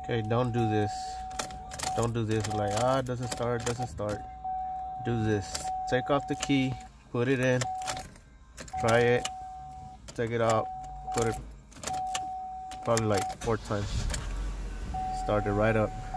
Okay, don't do this. Don't do this like, it doesn't start, Do this. Take off the key, put it in, try it, take it out, put it probably like 4 times. Start it right up.